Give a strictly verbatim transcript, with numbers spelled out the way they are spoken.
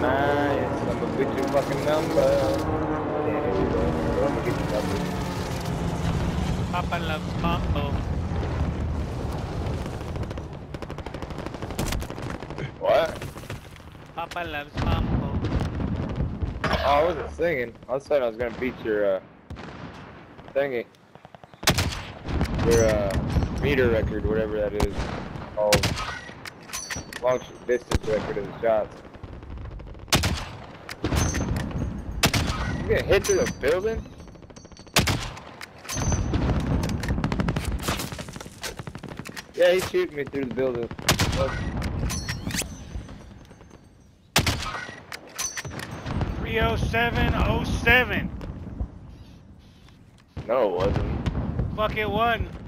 Nice. I'm gonna get your fucking number. Yeah, here we go. I'm gonna get your number. Papa loves mambo. What? Papa loves mambo. Oh, I wasn't singing. I was saying I was gonna beat your uh, thingy. Your uh, meter record, whatever that is. Oh, long distance record of the shots. You get hit through the building? Yeah, he's shooting me through the building. Look. three oh seven oh seven. No, it wasn't. Fuck it, one.